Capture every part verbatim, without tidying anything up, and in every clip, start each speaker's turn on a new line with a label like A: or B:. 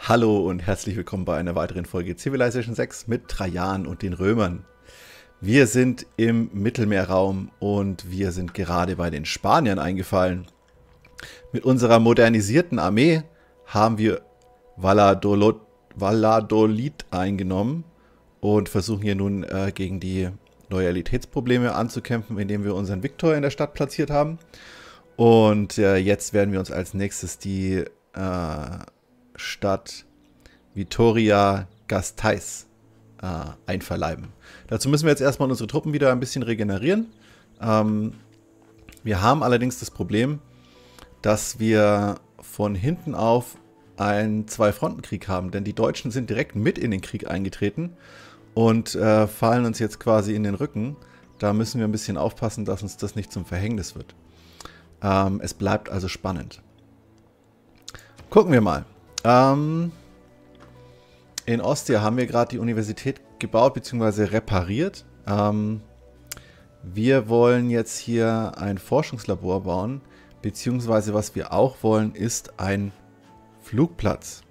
A: Hallo und herzlich willkommen bei einer weiteren Folge Civilization sechs mit Trajan und den Römern. Wir sind im Mittelmeerraum und wir sind gerade bei den Spaniern eingefallen. Mit unserer modernisierten Armee haben wir Valladolid, Valladolid eingenommen und versuchen hier nun äh, gegen die Loyalitätsprobleme anzukämpfen, indem wir unseren Viktor in der Stadt platziert haben. Und äh, jetzt werden wir uns als nächstes die äh, Stadt Vitoria-Gasteiz äh, einverleiben. Dazu müssen wir jetzt erstmal unsere Truppen wieder ein bisschen regenerieren. Ähm, wir haben allerdings das Problem, dass wir von hinten auf einen Zwei-Fronten-Krieg haben, denn die Deutschen sind direkt mit in den Krieg eingetreten und äh, fallen uns jetzt quasi in den Rücken. Da müssen wir ein bisschen aufpassen, dass uns das nicht zum Verhängnis wird. Ähm, es bleibt also spannend. Gucken wir mal. Ähm, in Ostia haben wir gerade die Universität gebaut bzw. repariert. Ähm, wir wollen jetzt hier ein Forschungslabor bauen, beziehungsweise was wir auch wollen, ist ein Flugplatz.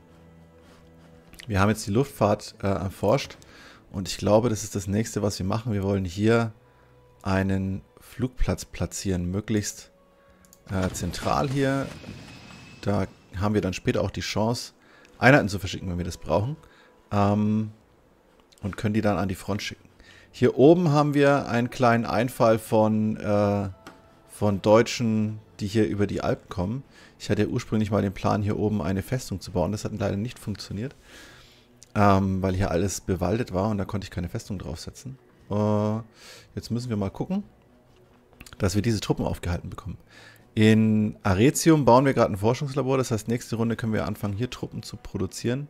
A: Wir haben jetzt die Luftfahrt äh, erforscht und ich glaube, das ist das nächste, was wir machen. Wir wollen hier einen Flugplatz platzieren, möglichst äh, zentral hier. Da haben wir dann später auch die Chance, Einheiten zu verschicken, wenn wir das brauchen. Ähm, und können die dann an die Front schicken. Hier oben haben wir einen kleinen Einfall von, äh, von Deutschen, die hier über die Alpen kommen. Ich hatte ja ursprünglich mal den Plan, hier oben eine Festung zu bauen. Das hat leider nicht funktioniert, ähm, weil hier alles bewaldet war und da konnte ich keine Festung draufsetzen. Äh, jetzt müssen wir mal gucken, dass wir diese Truppen aufgehalten bekommen. In Arretium bauen wir gerade ein Forschungslabor, das heißt, nächste Runde können wir anfangen, hier Truppen zu produzieren.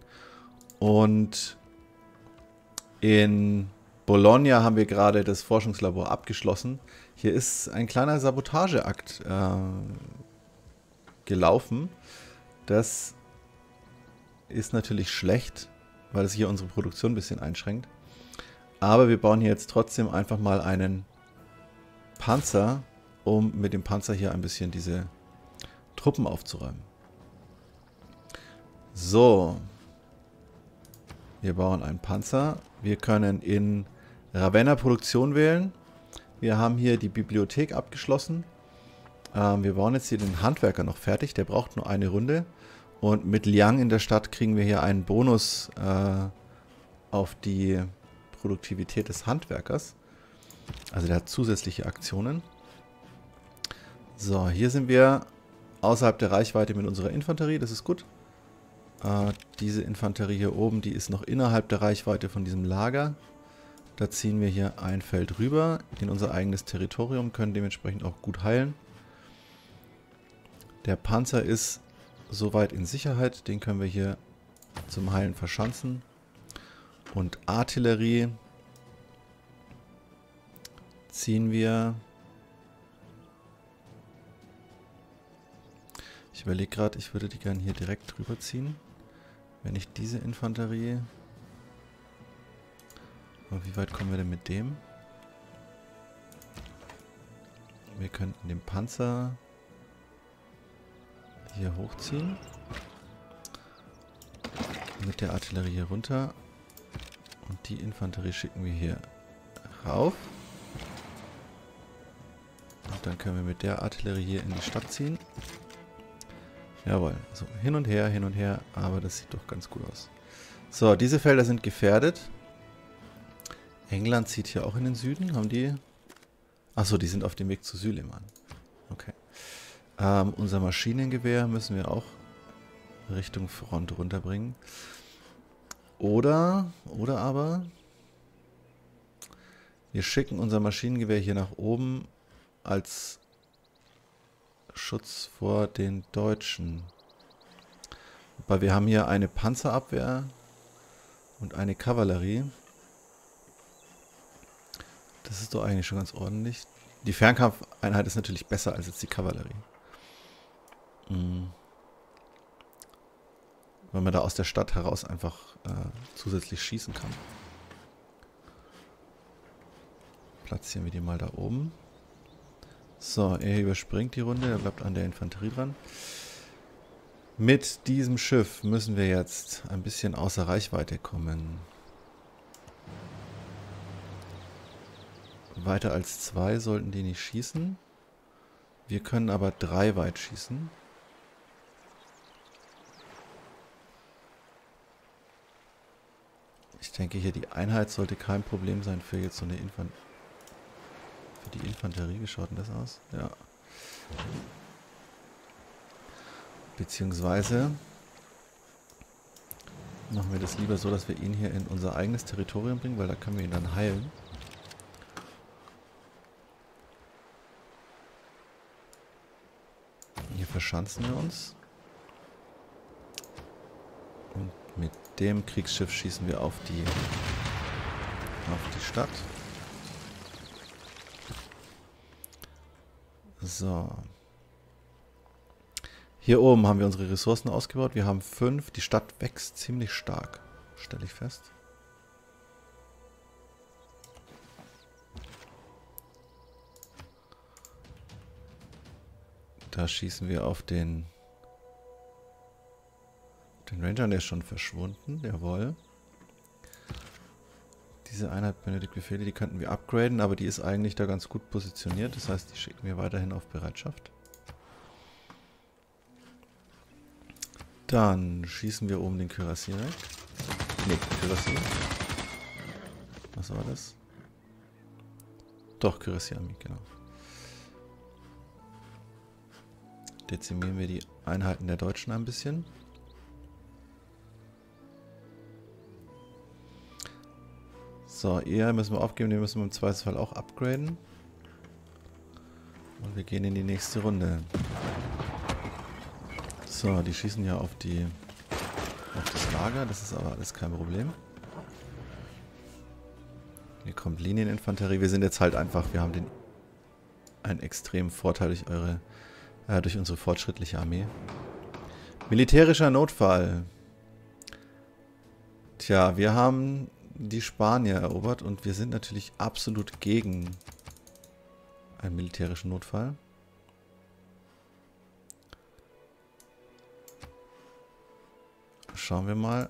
A: Und in Bologna haben wir gerade das Forschungslabor abgeschlossen. Hier ist ein kleiner Sabotageakt äh, gelaufen. Das ist natürlich schlecht, weil es hier unsere Produktion ein bisschen einschränkt. Aber wir bauen hier jetzt trotzdem einfach mal einen Panzer, um mit dem Panzer hier ein bisschen diese Truppen aufzuräumen. So. Wir bauen einen Panzer. Wir können in Ravenna Produktion wählen. Wir haben hier die Bibliothek abgeschlossen. Ähm, wir bauen jetzt hier den Handwerker noch fertig. Der braucht nur eine Runde. Und mit Liang in der Stadt kriegen wir hier einen Bonus äh, auf die Produktivität des Handwerkers. Also der hat zusätzliche Aktionen. So, hier sind wir außerhalb der Reichweite mit unserer Infanterie. Das ist gut. Äh, diese Infanterie hier oben, die ist noch innerhalb der Reichweite von diesem Lager. Da ziehen wir hier ein Feld rüber in unser eigenes Territorium, können dementsprechend auch gut heilen. Der Panzer ist soweit in Sicherheit, den können wir hier zum Heilen verschanzen. Und Artillerie ziehen wir. Ich überlege gerade, ich würde die gerne hier direkt drüber ziehen. Wenn ich diese Infanterie... Aber wie weit kommen wir denn mit dem? Wir könnten den Panzer hier hochziehen. Mit der Artillerie hier runter. Und die Infanterie schicken wir hier rauf. Und dann können wir mit der Artillerie hier in die Stadt ziehen. Jawohl, so hin und her, hin und her, aber das sieht doch ganz gut aus. So, diese Felder sind gefährdet. England zieht hier auch in den Süden, haben die... Achso, die sind auf dem Weg zu Süleyman. Okay. Ähm, unser Maschinengewehr müssen wir auch Richtung Front runterbringen. Oder, oder aber... Wir schicken unser Maschinengewehr hier nach oben als... Schutz vor den Deutschen. Weil wir haben hier eine Panzerabwehr und eine Kavallerie. Das ist doch eigentlich schon ganz ordentlich. Die Fernkampfeinheit ist natürlich besser als jetzt die Kavallerie. Mhm. Weil man da aus der Stadt heraus einfach äh, zusätzlich schießen kann. Platzieren wir die mal da oben. So, er überspringt die Runde, er bleibt an der Infanterie dran. Mit diesem Schiff müssen wir jetzt ein bisschen außer Reichweite kommen. Weiter als zwei sollten die nicht schießen. Wir können aber drei weit schießen. Ich denke hier, die Einheit sollte kein Problem sein für jetzt so eine Infant für die Infanterie. Wie schaut denn das aus? Ja. Beziehungsweise machen wir das lieber so, dass wir ihn hier in unser eigenes Territorium bringen, weil da können wir ihn dann heilen. Hier verschanzen wir uns. Und mit dem Kriegsschiff schießen wir auf die, auf die Stadt. So. Hier oben haben wir unsere Ressourcen ausgebaut. Wir haben fünf. Die Stadt wächst ziemlich stark, stelle ich fest. Da schießen wir auf den, den Ranger, der ist schon verschwunden. Jawohl. Diese Einheit benötigt Befehle, die könnten wir upgraden, aber die ist eigentlich da ganz gut positioniert. Das heißt, die schicken wir weiterhin auf Bereitschaft. Dann schießen wir oben den Kürassier weg. Ne, Kürassier. Was war das? Doch, Kürassier-Armee, genau. Dezimieren wir die Einheiten der Deutschen ein bisschen. So, eher müssen wir aufgeben, den müssen wir im Zweifelsfall auch upgraden. Und wir gehen in die nächste Runde. So, die schießen ja auf die auf das Lager, das ist aber alles kein Problem. Hier kommt Linieninfanterie. Wir sind jetzt halt einfach, wir haben den einen extremen Vorteil durch eure äh, durch unsere fortschrittliche Armee. Militärischer Notfall. Tja, wir haben die Spanier erobert und wir sind natürlich absolut gegen einen militärischen Notfall. Schauen wir mal,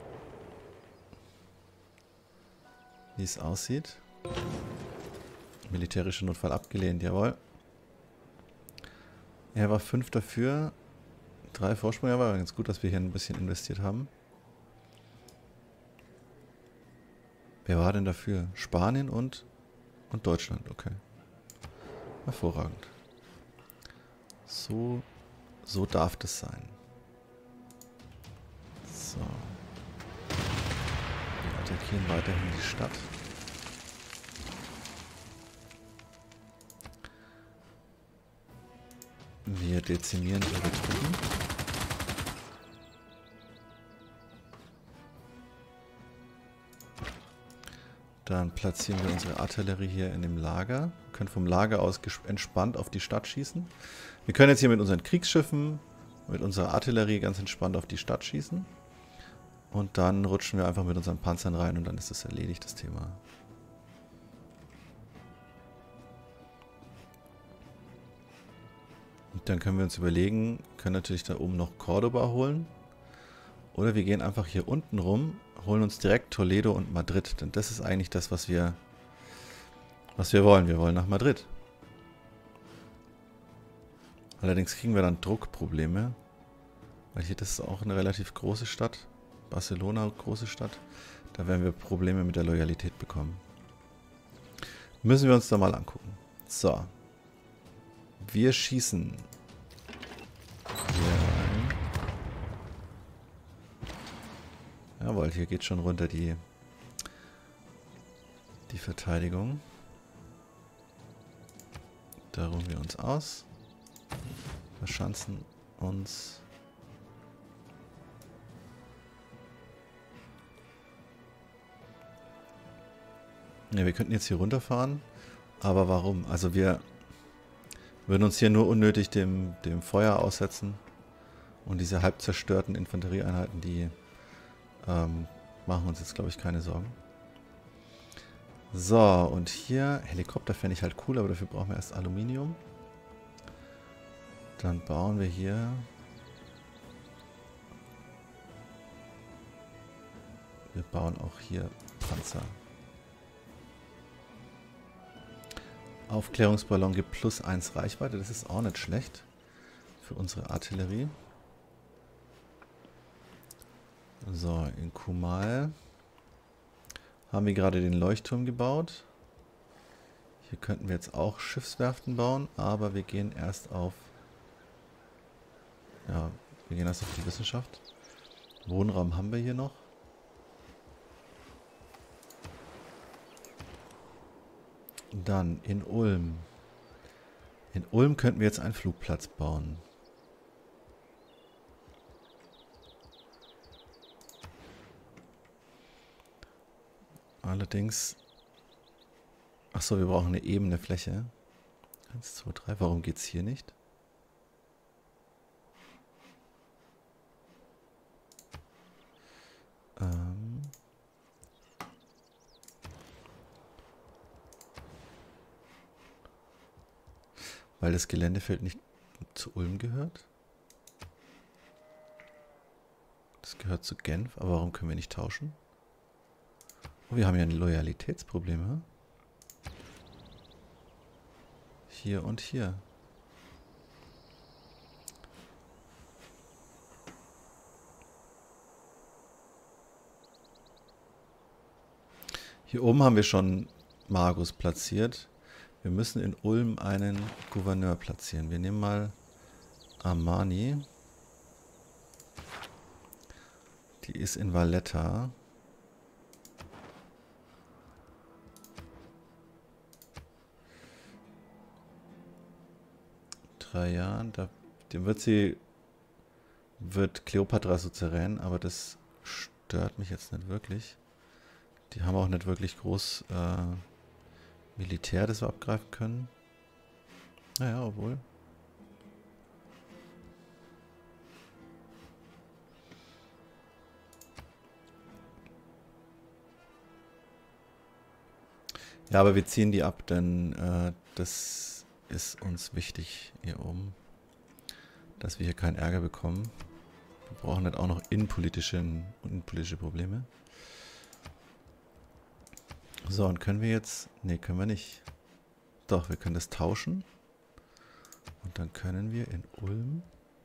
A: wie es aussieht. Militärischer Notfall abgelehnt, jawohl. Er war fünf dafür. Drei Vorsprung, ja, war ganz gut, dass wir hier ein bisschen investiert haben. Wer war denn dafür? Spanien und, und Deutschland, okay. Hervorragend. So, so darf das sein. So. Wir attackieren weiterhin die Stadt. Wir dezimieren ihre Truppen. Dann platzieren wir unsere Artillerie hier in dem Lager. Wir können vom Lager aus entspannt auf die Stadt schießen. Wir können jetzt hier mit unseren Kriegsschiffen, mit unserer Artillerie ganz entspannt auf die Stadt schießen. Und dann rutschen wir einfach mit unseren Panzern rein und dann ist das erledigt, das Thema. Und dann können wir uns überlegen, können natürlich da oben noch Cordoba holen. Oder wir gehen einfach hier unten rum, holen uns direkt Toledo und Madrid. Denn das ist eigentlich das, was wir, was wir wollen. Wir wollen nach Madrid. Allerdings kriegen wir dann Druckprobleme. Weil hier, das ist auch eine relativ große Stadt. Barcelona, große Stadt. Da werden wir Probleme mit der Loyalität bekommen. Müssen wir uns da mal angucken. So. Wir schießen. Hier rein. Jawohl, hier geht schon runter die, die Verteidigung. Da ruhen wir uns aus. Verschanzen uns. Ja, wir könnten jetzt hier runterfahren, aber warum? Also wir würden uns hier nur unnötig dem, dem Feuer aussetzen und diese halb zerstörten Infanterieeinheiten, die ähm, machen uns jetzt, glaube ich, keine Sorgen. So, und hier, Helikopter fände ich halt cool, aber dafür brauchen wir erst Aluminium. Dann bauen wir hier wir bauen auch hier Panzer. Aufklärungsballon gibt plus eins Reichweite, das ist auch nicht schlecht für unsere Artillerie. So, in Kumal haben wir gerade den Leuchtturm gebaut. Hier könnten wir jetzt auch Schiffswerften bauen, aber wir gehen erst auf, ja, wir gehen erst auf die Wissenschaft. Wohnraum haben wir hier noch. Dann in Ulm. In Ulm könnten wir jetzt einen Flugplatz bauen. Allerdings... Achso, wir brauchen eine ebene Fläche. eins, zwei, drei. Warum geht es hier nicht? Ähm... Weil das Geländefeld nicht zu Ulm gehört. Das gehört zu Genf, aber warum können wir nicht tauschen? Oh, wir haben ja ein Loyalitätsproblem, hm? Hier und hier. Hier oben haben wir schon Magus platziert. Wir müssen in Ulm einen Gouverneur platzieren. Wir nehmen mal Armani. Die ist in Valletta. Drei Jahren. Da, dem wird sie, wird Kleopatra souverän, aber das stört mich jetzt nicht wirklich. Die haben auch nicht wirklich groß äh, Militär, das wir abgreifen können. Naja, obwohl. Ja, aber wir ziehen die ab, denn äh, das ist uns wichtig hier oben. Dass wir hier keinen Ärger bekommen. Wir brauchen nicht auch noch innenpolitische, innenpolitische Probleme. So, und können wir jetzt... Ne, können wir nicht. Doch, wir können das tauschen. Und dann können wir in Ulm...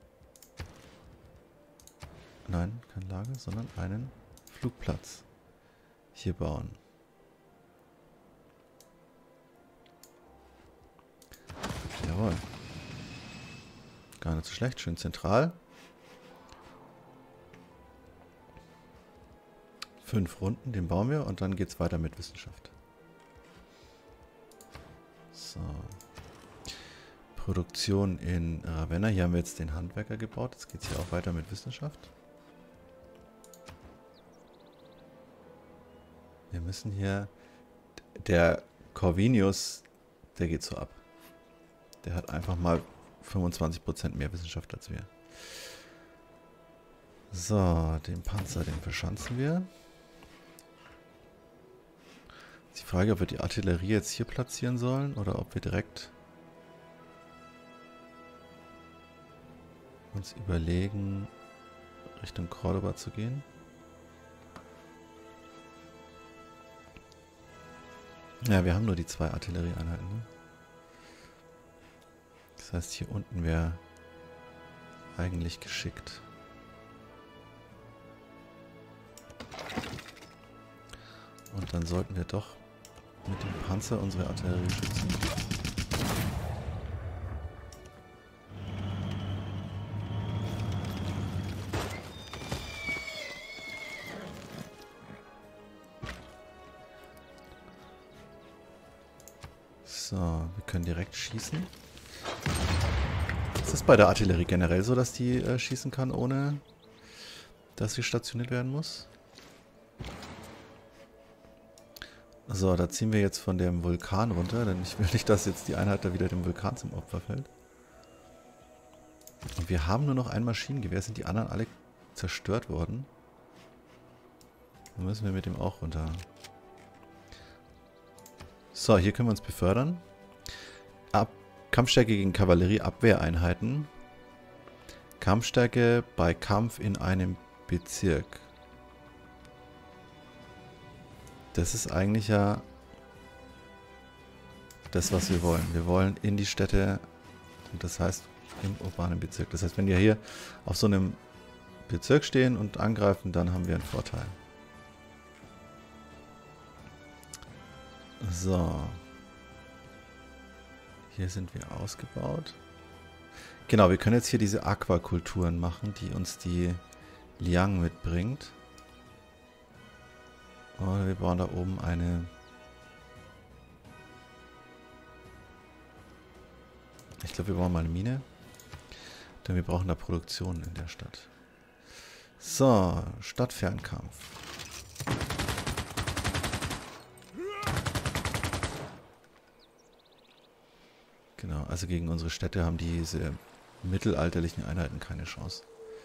A: Nein, kein Lager, sondern einen Flugplatz hier bauen. Jawohl. Gar nicht so schlecht, schön zentral. Fünf Runden, den bauen wir und dann geht es weiter mit Wissenschaft. So. Produktion in Ravenna. Hier haben wir jetzt den Handwerker gebaut. Jetzt geht es hier auch weiter mit Wissenschaft. Wir müssen hier... Der Corvinius, der geht so ab. Der hat einfach mal fünfundzwanzig Prozent mehr Wissenschaft als wir. So, den Panzer, den verschanzen wir. Die Frage, ob wir die Artillerie jetzt hier platzieren sollen oder ob wir direkt uns überlegen, Richtung Cordoba zu gehen. Ja, wir haben nur die zwei Artillerieeinheiten. Ne? Das heißt, hier unten wäre eigentlich geschickt. Und dann sollten wir doch mit dem Panzer unsere Artillerie schützen. So, wir können direkt schießen. Ist es bei der Artillerie generell so, dass die äh, schießen kann, ohne dass sie stationiert werden muss? So, da ziehen wir jetzt von dem Vulkan runter, denn ich will nicht, dass jetzt die Einheit da wieder dem Vulkan zum Opfer fällt. Und wir haben nur noch ein Maschinengewehr, sind die anderen alle zerstört worden. Dann müssen wir mit dem auch runter. So, hier können wir uns befördern. Ab Kampfstärke gegen Kavallerie-Abwehreinheiten. Kampfstärke bei Kampf in einem Bezirk. Das ist eigentlich ja das, was wir wollen. Wir wollen in die Städte, und das heißt im urbanen Bezirk. Das heißt, wenn wir hier auf so einem Bezirk stehen und angreifen, dann haben wir einen Vorteil. So. Hier sind wir ausgebaut. Genau, wir können jetzt hier diese Aquakulturen machen, die uns die Liang mitbringt. Und wir bauen da oben eine... Ich glaube, wir brauchen mal eine Mine. Denn wir brauchen da Produktion in der Stadt. So, Stadtfernkampf. Genau, also gegen unsere Städte haben diese mittelalterlichen Einheiten keine Chance.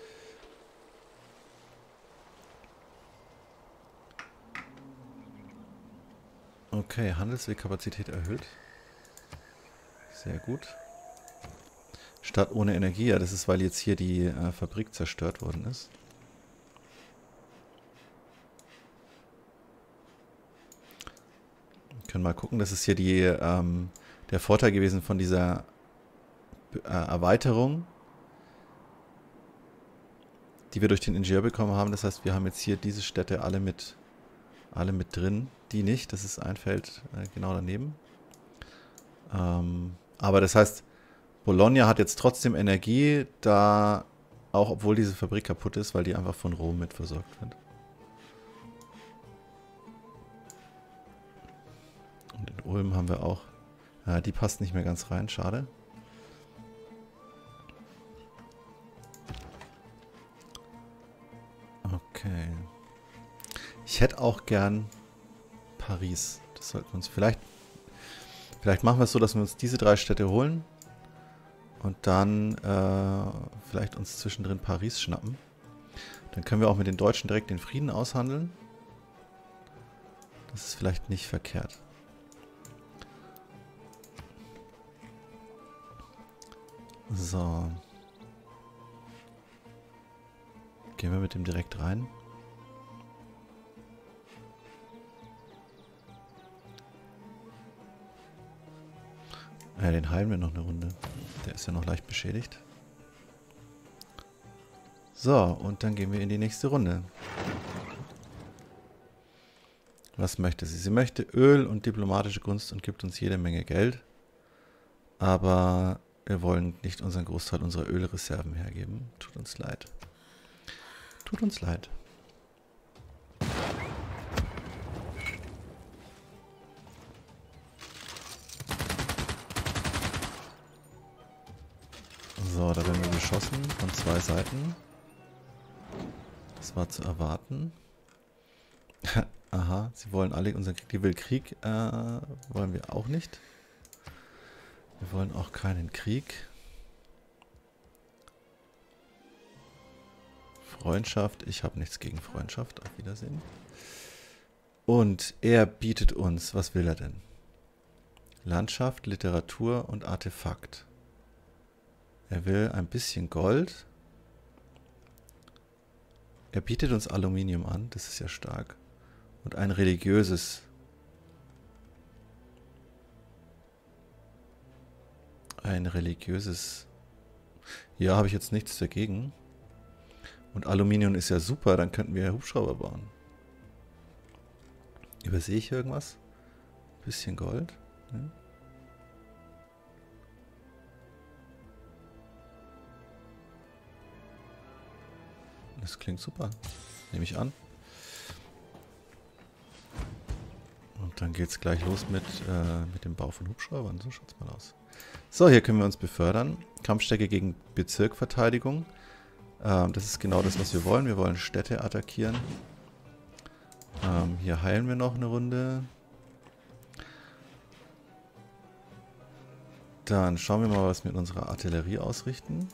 A: Okay, Handelswegkapazität erhöht. Sehr gut. Stadt ohne Energie, ja, das ist, weil jetzt hier die äh, Fabrik zerstört worden ist. Wir können mal gucken, das ist hier die, ähm, der Vorteil gewesen von dieser äh, Erweiterung, die wir durch den Ingenieur bekommen haben. Das heißt, wir haben jetzt hier diese Städte alle mit, alle mit drin. Die nicht, das ist ein Feld äh, genau daneben. Ähm, aber das heißt, Bologna hat jetzt trotzdem Energie, da auch obwohl diese Fabrik kaputt ist, weil die einfach von Rom mit versorgt wird. Und in Ulm haben wir auch, ja, die passt nicht mehr ganz rein, schade. Okay. Ich hätte auch gern Paris. Das sollten wir uns vielleicht, vielleicht machen wir es so, dass wir uns diese drei Städte holen. Und dann äh, vielleicht uns zwischendrin Paris schnappen. Dann können wir auch mit den Deutschen direkt den Frieden aushandeln. Das ist vielleicht nicht verkehrt. So. Gehen wir mit dem direkt rein. Ja, den heilen wir noch eine Runde. Der ist ja noch leicht beschädigt. So, und dann gehen wir in die nächste Runde. Was möchte sie? Sie möchte Öl und diplomatische Gunst und gibt uns jede Menge Geld. Aber wir wollen nicht unseren Großteil unserer Ölreserven hergeben. Tut uns leid. Tut uns leid. So, da werden wir beschossen von zwei Seiten. Das war zu erwarten. Aha, sie wollen alle unseren Krieg. Die will Krieg, äh, wollen wir auch nicht. Wir wollen auch keinen Krieg. Freundschaft, ich habe nichts gegen Freundschaft. Auf Wiedersehen. Und er bietet uns, was will er denn? Landschaft, Literatur und Artefakt. Er will ein bisschen Gold. Er bietet uns Aluminium an, das ist ja stark. Und ein religiöses. Ein religiöses. Ja, habe ich jetzt nichts dagegen. Und Aluminium ist ja super, dann könnten wir Hubschrauber bauen. Übersehe ich irgendwas? Ein bisschen Gold. Ne? Das klingt super. Nehme ich an. Und dann geht es gleich los mit, äh, mit dem Bau von Hubschraubern. So schaut es mal aus. So, hier können wir uns befördern. Kampfstärke gegen Bezirkverteidigung. Ähm, das ist genau das, was wir wollen. Wir wollen Städte attackieren. Ähm, hier heilen wir noch eine Runde. Dann schauen wir mal, was wir mit unserer Artillerie ausrichten.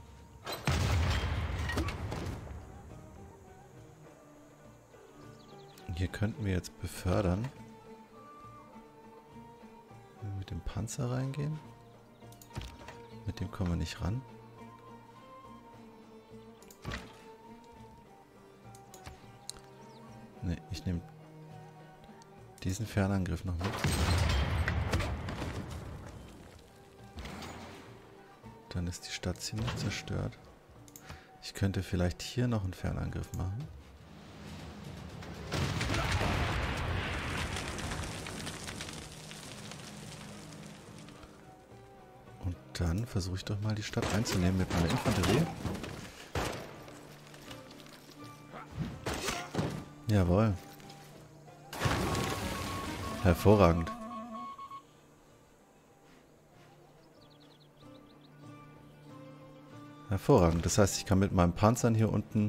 A: Hier könnten wir jetzt befördern. Wenn wir mit dem Panzer reingehen. Mit dem kommen wir nicht ran. Ne, ich nehme diesen Fernangriff noch mit. Dann ist die Stadt ziemlich zerstört. Ich könnte vielleicht hier noch einen Fernangriff machen. Und dann versuche ich doch mal die Stadt einzunehmen mit meiner Infanterie. Jawohl. Hervorragend. Hervorragend. Das heißt, ich kann mit meinen Panzern hier unten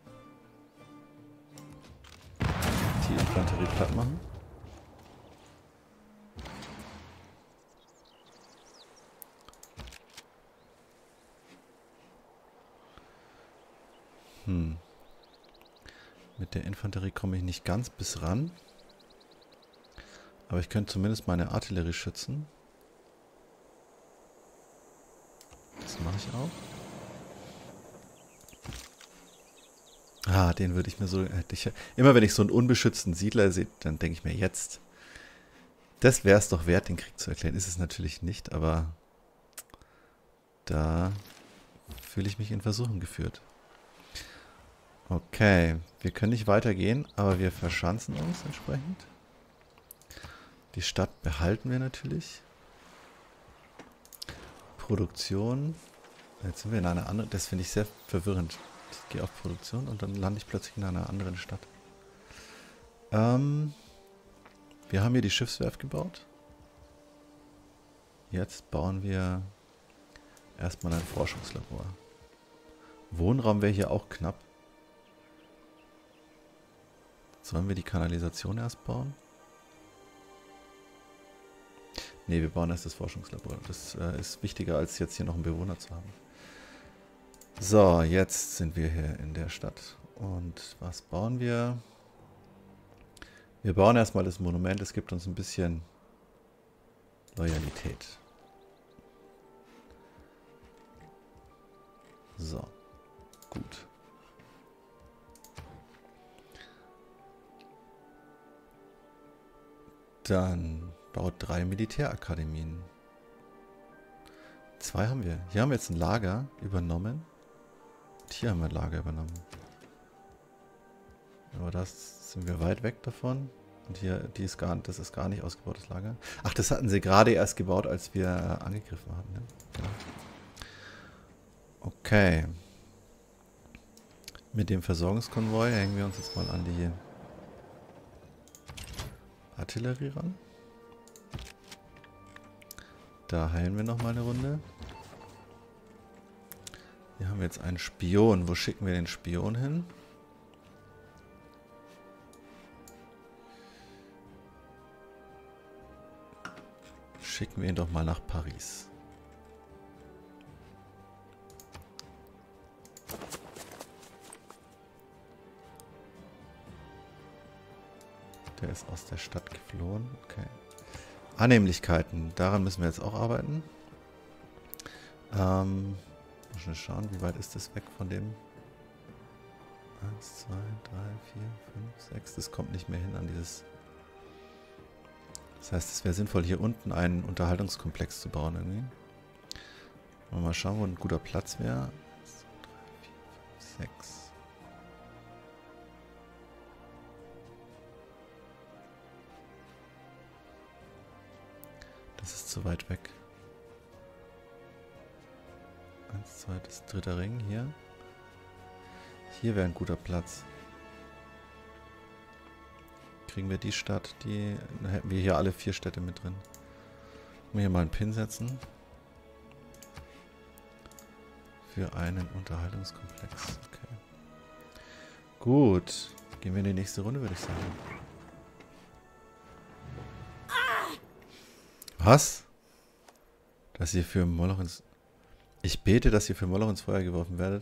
A: die Infanterie platt machen. Hm. Mit der Infanterie komme ich nicht ganz bis ran. Aber ich könnte zumindest meine Artillerie schützen. Das mache ich auch. Ah, den würde ich mir so... Ich, immer wenn ich so einen unbeschützten Siedler sehe, dann denke ich mir jetzt, das wäre es doch wert, den Krieg zu erklären. Ist es natürlich nicht, aber da fühle ich mich in Versuchung geführt. Okay, wir können nicht weitergehen, aber wir verschanzen uns entsprechend. Die Stadt behalten wir natürlich. Produktion. Jetzt sind wir in einer anderen... Das finde ich sehr verwirrend. Ich gehe auf Produktion und dann lande ich plötzlich in einer anderen Stadt. Ähm, wir haben hier die Schiffswerft gebaut. Jetzt bauen wir erstmal ein Forschungslabor. Wohnraum wäre hier auch knapp. Sollen wir die Kanalisation erst bauen? Ne, wir bauen erst das Forschungslabor. Das äh, ist wichtiger, als jetzt hier noch einen Bewohner zu haben. So, jetzt sind wir hier in der Stadt. Und was bauen wir? Wir bauen erstmal das Monument. Es gibt uns ein bisschen Loyalität. So, gut. Dann baut drei Militärakademien. Zwei haben wir. Hier haben wir jetzt ein Lager übernommen. Und hier haben wir ein Lager übernommen. Aber das sind wir weit weg davon. Und hier, die ist gar, das ist gar nicht ausgebautes Lager. Ach, das hatten sie gerade erst gebaut, als wir äh, angegriffen haben. Ne? Genau. Okay. Mit dem Versorgungskonvoi hängen wir uns jetzt mal an die Artillerie ran. Da heilen wir nochmal eine Runde. Hier haben wir jetzt einen Spion. Wo schicken wir den Spion hin? Schicken wir ihn doch mal nach Paris. Der ist aus der Stadt geflohen. Okay. Annehmlichkeiten. Daran müssen wir jetzt auch arbeiten. Ähm, muss schon schauen, wie weit ist das weg von dem? eins, zwei, drei, vier, fünf, sechs. Das kommt nicht mehr hin an dieses... Das heißt, es wäre sinnvoll, hier unten einen Unterhaltungskomplex zu bauen irgendwie. Mal schauen, wo ein guter Platz wäre. eins, zwei, drei, vier, fünf, sechs. Das ist zu weit weg. Eins, zwei, das dritte Ring hier. Hier wäre ein guter Platz. Kriegen wir die Stadt, die... Dann hätten wir hier alle vier Städte mit drin. Wir hier mal einen Pin setzen. Für einen Unterhaltungskomplex. Okay. Gut. Gehen wir in die nächste Runde, würde ich sagen. Was? Dass ihr für Moloch ins... Ich bete, dass ihr für Moloch ins Feuer geworfen werdet.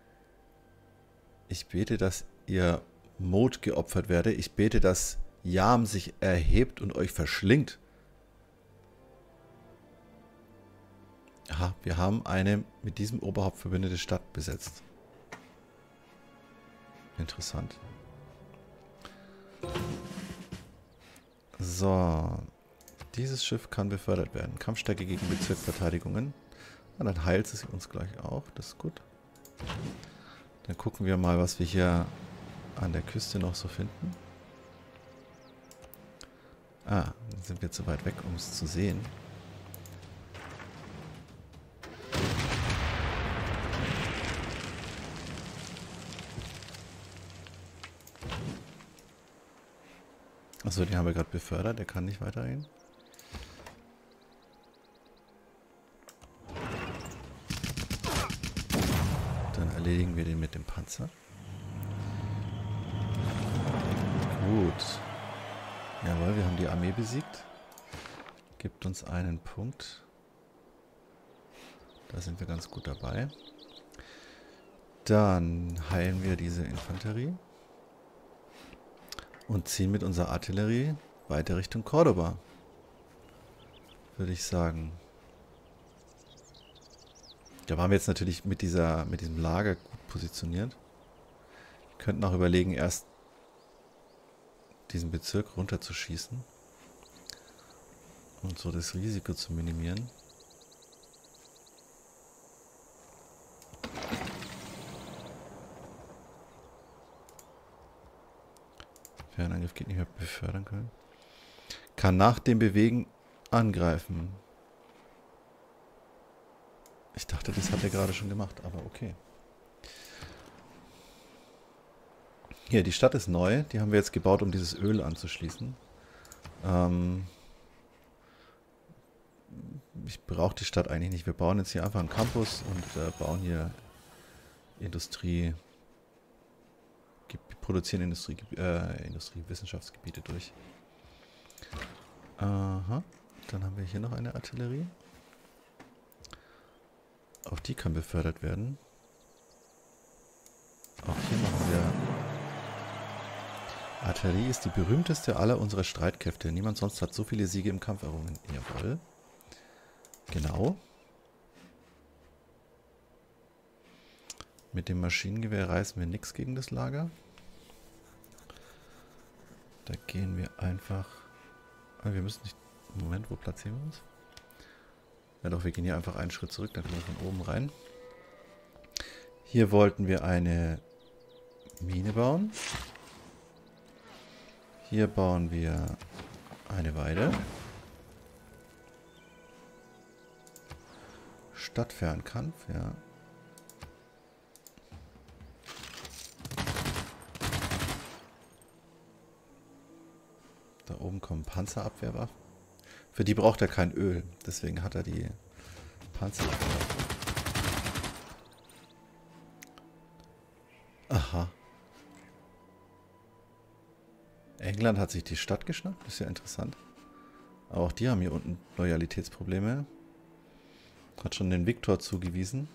A: Ich bete, dass ihr Mod geopfert werdet. Ich bete, dass Yam sich erhebt und euch verschlingt. Aha, wir haben eine mit diesem Oberhaupt verbündete Stadt besetzt. Interessant. So. Dieses Schiff kann befördert werden. Kampfstärke gegen Bezirksverteidigungen. Ja, dann heilt es uns gleich auch. Das ist gut. Dann gucken wir mal, was wir hier an der Küste noch so finden. Ah, dann sind wir zu weit weg, um es zu sehen. Achso, den haben wir gerade befördert. Der kann nicht weitergehen. Dann erledigen wir den mit dem Panzer. Gut. Jawohl, wir haben die Armee besiegt. Gibt uns einen Punkt. Da sind wir ganz gut dabei. Dann heilen wir diese Infanterie. Und ziehen mit unserer Artillerie weiter Richtung Cordoba. Würde ich sagen. Da waren wir jetzt natürlich mit, dieser, mit diesem Lager gut positioniert. Wir könnten auch überlegen, erst diesen Bezirk runterzuschießen. Und so das Risiko zu minimieren. Fernangriff geht nicht mehr befördern können. Kann nach dem Bewegen angreifen. Ich dachte, das hat er gerade schon gemacht, aber okay. Hier, die Stadt ist neu. Die haben wir jetzt gebaut, um dieses Öl anzuschließen. Ähm ich brauche die Stadt eigentlich nicht. Wir bauen jetzt hier einfach einen Campus und äh, bauen hier Industrie... produzieren Industrie, äh, Industriewissenschaftsgebiete durch. Aha. Dann haben wir hier noch eine Artillerie. Auch die kann befördert werden. Auch hier machen wir... Artillerie ist die berühmteste aller unserer Streitkräfte. Niemand sonst hat so viele Siege im Kampf errungen. Jawohl. Genau. Mit dem Maschinengewehr reißen wir nichts gegen das Lager. Da gehen wir einfach... Ah, wir müssen nicht... Moment, wo platzieren wir uns? Ja doch, wir gehen hier einfach einen Schritt zurück, dann können wir von oben rein. Hier wollten wir eine Mine bauen. Hier bauen wir eine Weide. Stadtfernkampf, ja. Da oben kommen Panzerabwehrwaffen. Für die braucht er kein Öl. Deswegen hat er die Panzerabwehrwaffen. Aha. England hat sich die Stadt geschnappt. Das ist ja interessant. Aber auch die haben hier unten Loyalitätsprobleme. Hat schon den Viktor zugewiesen.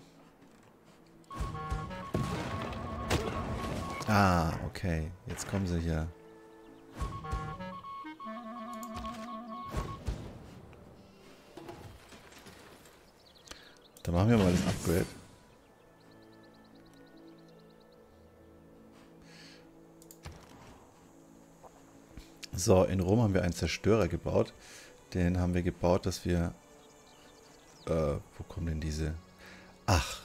A: Ah, okay. Jetzt kommen sie hier. Dann machen wir mal das Upgrade. So, in Rom haben wir einen Zerstörer gebaut. Den haben wir gebaut, dass wir... Äh, wo kommen denn diese... Ach.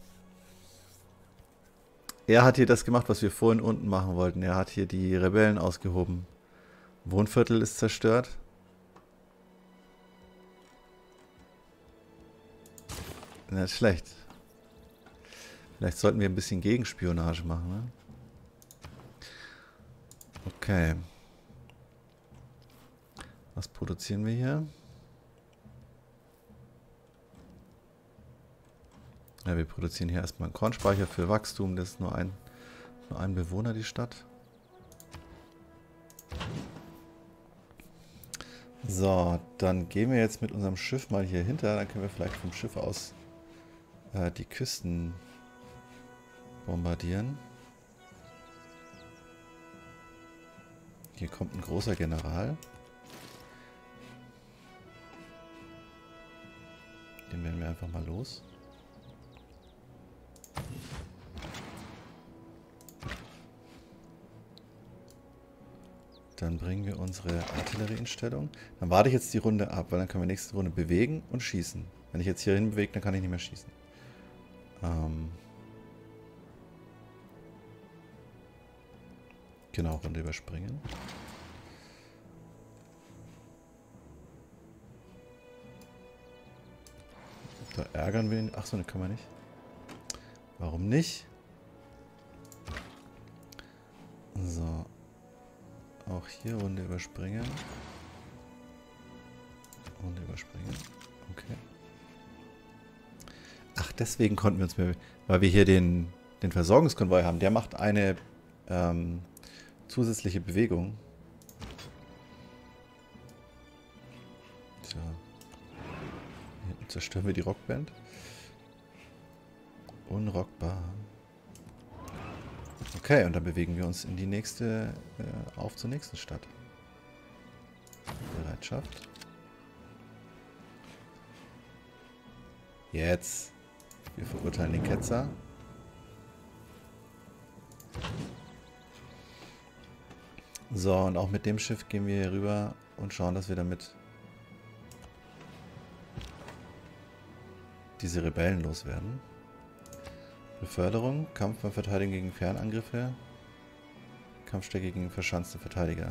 A: Er hat hier das gemacht, was wir vorhin unten machen wollten. Er hat hier die Rebellen ausgehoben. Wohnviertel ist zerstört. Na, ist schlecht. Vielleicht sollten wir ein bisschen Gegenspionage machen, ne? Okay. Was produzieren wir hier? Ja, wir produzieren hier erstmal einen Kornspeicher für Wachstum. Das ist nur ein, nur ein Bewohner, die Stadt. So, dann gehen wir jetzt mit unserem Schiff mal hier hinter. Dann können wir vielleicht vom Schiff aus äh, die Küsten bombardieren. Hier kommt ein großer General. Den werden wir einfach mal los. Dann bringen wir unsere Artillerie in Stellung. Dann warte ich jetzt die Runde ab, weil dann können wir nächste Runde bewegen und schießen. Wenn ich jetzt hier hin bewege, dann kann ich nicht mehr schießen. Ähm genau, Runde überspringen. Da ärgern wir ihn. Achso, ne, kann man nicht. Warum nicht? So. Auch hier Runde überspringen. Runde überspringen. Okay. Ach, deswegen konnten wir uns mehr... Weil wir hier den, den Versorgungskonvoi haben. Der macht eine ähm, zusätzliche Bewegung. Tja. Hier zerstören wir die Rockband. Unrockbar. Okay, und dann bewegen wir uns in die nächste, äh, auf zur nächsten Stadt. Bereitschaft. Jetzt. Wir verurteilen den Ketzer. So, und auch mit dem Schiff gehen wir hier rüber und schauen, dass wir damit diese Rebellen loswerden. Beförderung, Kampf beim Verteidigen gegen Fernangriffe, Kampfstärke gegen verschanzte Verteidiger.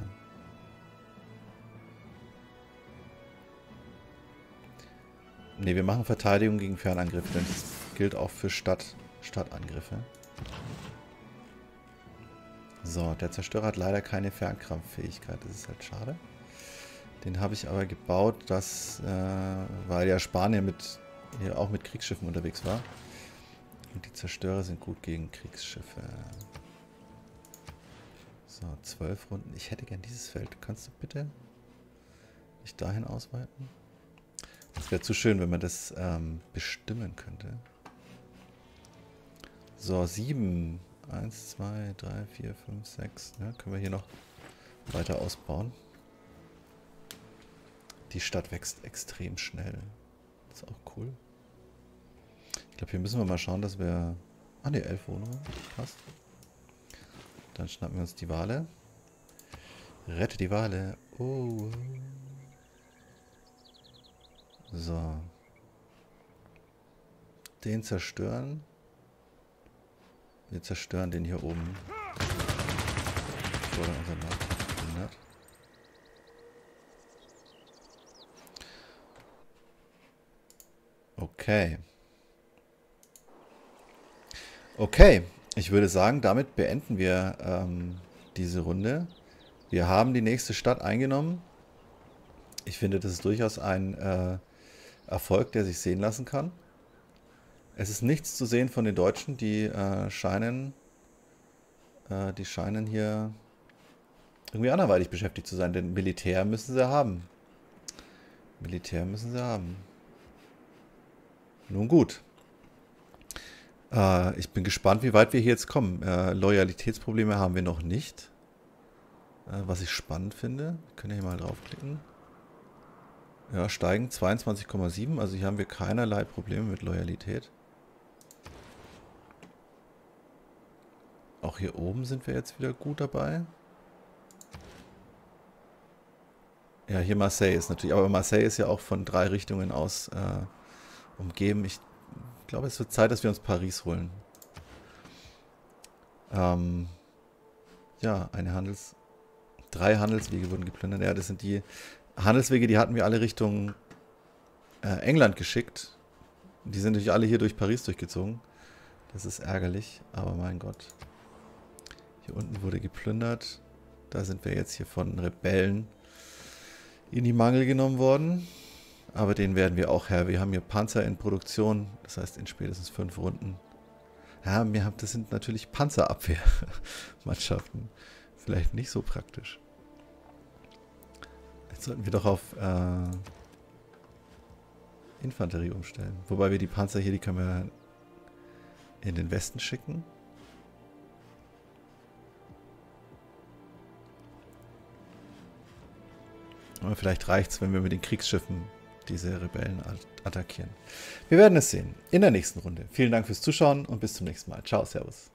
A: Ne, wir machen Verteidigung gegen Fernangriffe, denn das gilt auch für Stadt, Stadtangriffe. So, der Zerstörer hat leider keine Fernkampffähigkeit, das ist halt schade. Den habe ich aber gebaut, dass, äh, weil ja Spanien mit, hier auch mit Kriegsschiffen unterwegs war. Und die Zerstörer sind gut gegen Kriegsschiffe. So, zwölf Runden. Ich hätte gern dieses Feld. Kannst du bitte nicht dahin ausweiten? Das wäre zu schön, wenn man das ähm, bestimmen könnte. So, sieben. Eins, zwei, drei, vier, fünf, sechs. Ja, können wir hier noch weiter ausbauen. Die Stadt wächst extrem schnell. Das ist auch cool. Ich glaube, hier müssen wir mal schauen, dass wir... Ah ne, elf Wohnungen. Passt. Dann schnappen wir uns die Wale. Rette die Wale. Oh. So. Den zerstören. Wir zerstören den hier oben. Bevor er unser Land hindert. Okay. Okay, ich würde sagen, damit beenden wir ähm, diese Runde. Wir haben die nächste Stadt eingenommen. Ich finde, das ist durchaus ein äh, Erfolg, der sich sehen lassen kann. Es ist nichts zu sehen von den Deutschen, die äh, scheinen, äh, die scheinen hier irgendwie anderweitig beschäftigt zu sein, denn Militär müssen sie haben. Militär müssen sie haben. Nun gut. Äh, ich bin gespannt, wie weit wir hier jetzt kommen. Äh, Loyalitätsprobleme haben wir noch nicht. Äh, was ich spannend finde. Wir können hier mal draufklicken. Ja, steigen zweiundzwanzig Komma sieben. Also hier haben wir keinerlei Probleme mit Loyalität. Auch hier oben sind wir jetzt wieder gut dabei. Ja, hier Marseille ist natürlich, aber Marseille ist ja auch von drei Richtungen aus äh, umgeben. Ich glaube, es wird Zeit, dass wir uns Paris holen. Ähm, ja, eine Handels... Drei Handelswege wurden geplündert. Ja, das sind die Handelswege, die hatten wir alle Richtung äh, England geschickt. Die sind natürlich alle hier durch Paris durchgezogen. Das ist ärgerlich, aber mein Gott. Hier unten wurde geplündert. Da sind wir jetzt hier von Rebellen in die Mangel genommen worden. Aber den werden wir auch her. Wir haben hier Panzer in Produktion. Das heißt, in spätestens fünf Runden. Ja, wir haben, das sind natürlich Panzerabwehrmannschaften. Vielleicht nicht so praktisch. Jetzt sollten wir doch auf äh, Infanterie umstellen. Wobei wir die Panzer hier, die können wir in den Westen schicken. Aber vielleicht reicht es, wenn wir mit den Kriegsschiffen diese Rebellen attackieren. Wir werden es sehen in der nächsten Runde. Vielen Dank fürs Zuschauen und bis zum nächsten Mal. Ciao, Servus.